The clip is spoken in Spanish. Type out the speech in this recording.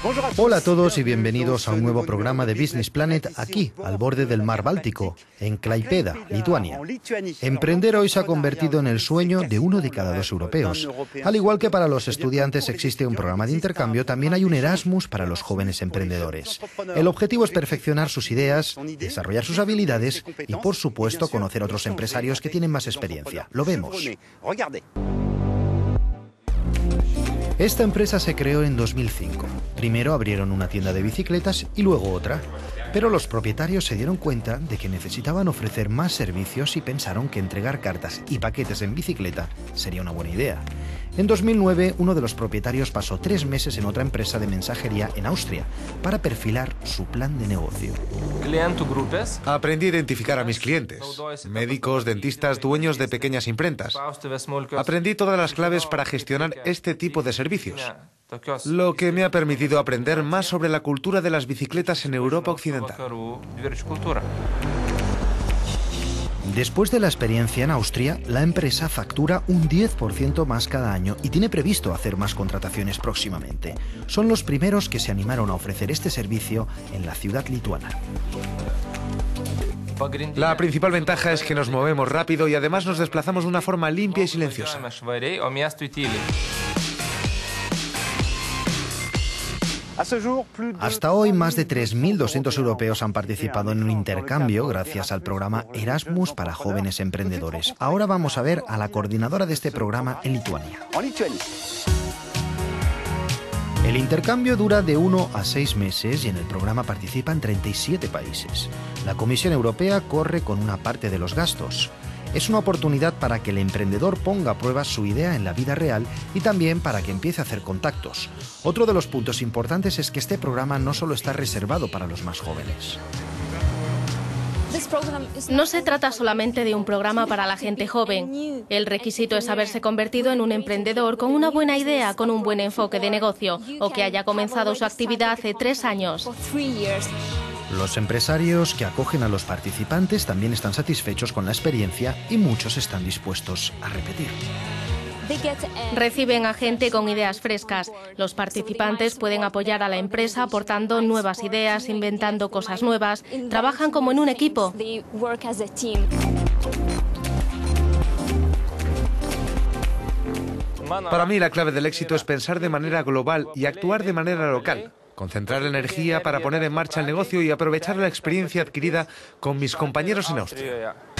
Hola a todos y bienvenidos a un nuevo programa de Business Planet aquí, al borde del mar Báltico, en Klaipėda, Lituania. Emprender hoy se ha convertido en el sueño de 1 de cada 2 europeos. Al igual que para los estudiantes existe un programa de intercambio, también hay un Erasmus para los jóvenes emprendedores. El objetivo es perfeccionar sus ideas, desarrollar sus habilidades y, por supuesto, conocer a otros empresarios que tienen más experiencia. Lo vemos. Esta empresa se creó en 2005. Primero abrieron una tienda de bicicletas y luego otra. Pero los propietarios se dieron cuenta de que necesitaban ofrecer más servicios y pensaron que entregar cartas y paquetes en bicicleta sería una buena idea. En 2009, uno de los propietarios pasó 3 meses en otra empresa de mensajería en Austria para perfilar su plan de negocio. Aprendí a identificar a mis clientes, médicos, dentistas, dueños de pequeñas imprentas. Aprendí todas las claves para gestionar este tipo de servicios, lo que me ha permitido aprender más sobre la cultura de las bicicletas en Europa Occidental. Después de la experiencia en Austria, la empresa factura un 10% más cada año y tiene previsto hacer más contrataciones próximamente. Son los primeros que se animaron a ofrecer este servicio en la ciudad lituana. La principal ventaja es que nos movemos rápido y además nos desplazamos de una forma limpia y silenciosa. Hasta hoy, más de 3.200 europeos han participado en un intercambio gracias al programa Erasmus para jóvenes emprendedores. Ahora vamos a ver a la coordinadora de este programa en Lituania. El intercambio dura de 1 a 6 meses y en el programa participan 37 países. La Comisión Europea corre con una parte de los gastos. Es una oportunidad para que el emprendedor ponga a prueba su idea en la vida real y también para que empiece a hacer contactos. Otro de los puntos importantes es que este programa no solo está reservado para los más jóvenes. No se trata solamente de un programa para la gente joven. El requisito es haberse convertido en un emprendedor con una buena idea, con un buen enfoque de negocio o que haya comenzado su actividad hace 3 años. Los empresarios que acogen a los participantes también están satisfechos con la experiencia y muchos están dispuestos a repetir. Reciben a gente con ideas frescas. Los participantes pueden apoyar a la empresa aportando nuevas ideas, inventando cosas nuevas. Trabajan como en un equipo. Para mí la clave del éxito es pensar de manera global y actuar de manera local. Concentrar la energía para poner en marcha el negocio y aprovechar la experiencia adquirida con mis compañeros en Austria.